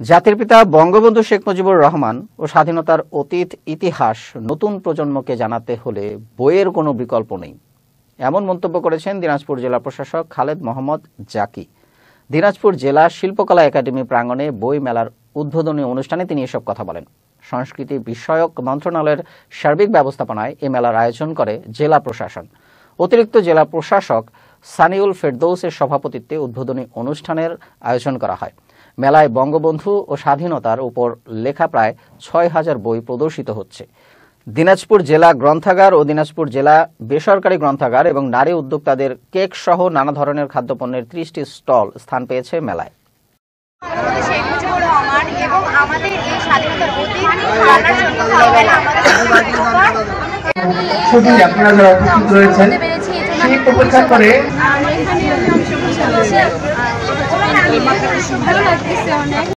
জাতির পিতা বঙ্গবন্ধু শেখ মুজিবুর রহমান ও স্বাধীনতার অতীত ইতিহাস নতুন প্রজন্মকে জানাতে হলে বইয়ের কোনো বিকল্প নেই, এমন মন্তব্য করেছেন দিনাজপুর জেলা প্রশাসক খালেদ মোহাম্মদ জাকি। দিনাজপুর জেলা শিল্পকলা একাডেমি প্রাঙ্গণে বই মেলার উদ্বোধনী অনুষ্ঠানে তিনি এসব কথা বলেন। সংস্কৃতি বিষয়ক মন্ত্রণালয়ের সার্বিক ব্যবস্থাপনায় এ মেলার আয়োজন করে জেলা প্রশাসন। অতিরিক্ত জেলা প্রশাসক সানিউল ফেরদৌসের সভাপতিত্বে উদ্বোধনী অনুষ্ঠানের আয়োজন করা হয়। মেলায় বঙ্গবন্ধু ও স্বাধীনতার উপর লেখা প্রায় ৬,০০০ বই প্রদর্শিত হচ্ছে। দিনাজপুর জেলা গ্রন্থাগার ও দিনাজপুর জেলা বেসরকারি গ্রন্থাগার এবং নারী উদ্যোক্তাদের কেক সহ নানা ধরনের খাদ্যপণ্যের ৩০টি স্টল স্থান পেয়েছে মেলায়। আপনারা যারা উপস্থিত রয়েছেন সেই উপেক্ষা করে ভালো লাগতেছে অনেক।